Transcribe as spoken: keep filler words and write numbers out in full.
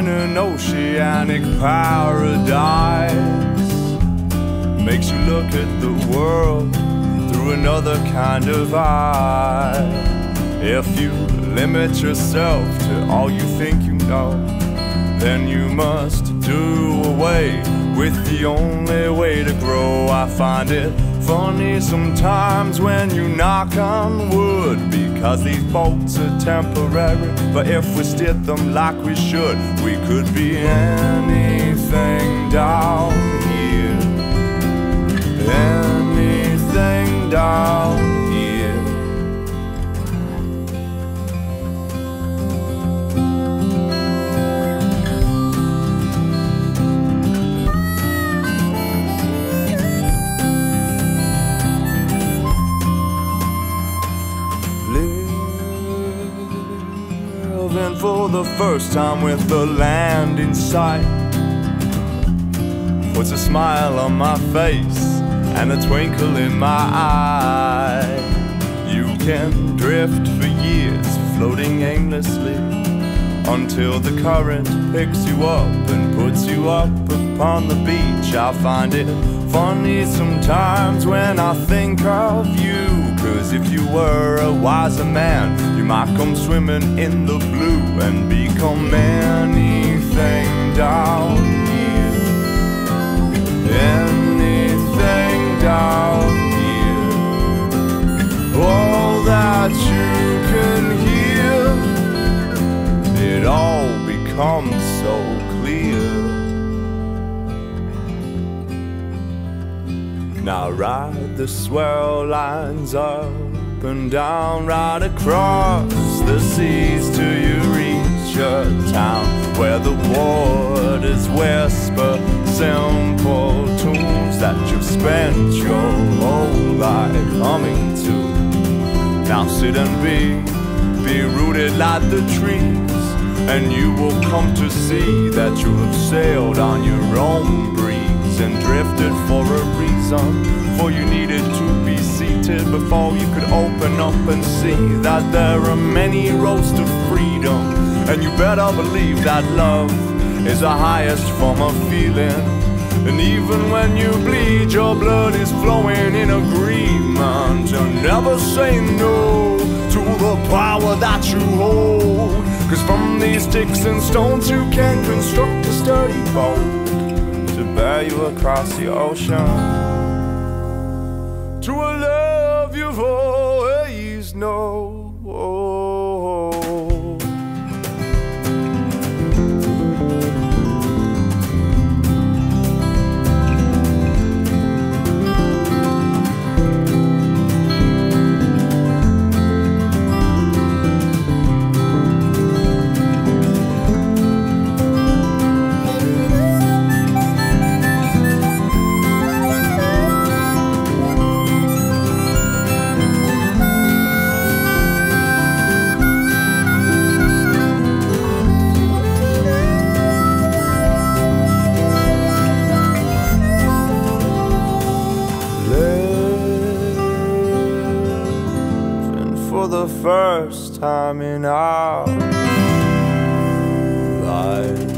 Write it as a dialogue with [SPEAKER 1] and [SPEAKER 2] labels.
[SPEAKER 1] in an oceanic paradise. Makes you look at the world through another kind of eye. If you limit yourself to all you think you know, then you must do away with the only way to grow. I find it funny sometimes when you knock on wood, because these bolts are temporary, but if we steer them like we should, we could be anything down here. Anything down here. Living for the first time with the land in sight puts a smile on my face and a twinkle in my eye. You can drift for years, floating aimlessly, until the current picks you up and puts you up upon the beach. I find it funny sometimes when I think of you, 'cause if you were a wiser man, you might come swimming in the blue and become anything down here. Anything down here. All that you can hear, it all becomes so clear. Now ride the swell lines up and down, right across the seas till you reach a town where the waters whisper simple tunes that you've spent your whole life humming to. Now sit and be, be rooted like the trees, and you will come to see that you have sailed on your own breeze and drifted for a reason, for you needed to be seated before you could open up and see that there are many roads to freedom. And you better believe that love is the highest form of feeling. And even when you bleed, your blood is flowing in agreement. And never say no to the power that you hold, 'cause from these sticks and stones you can construct a sturdy boat to bear you across the ocean, to a love you've always known. For the first time in our lives.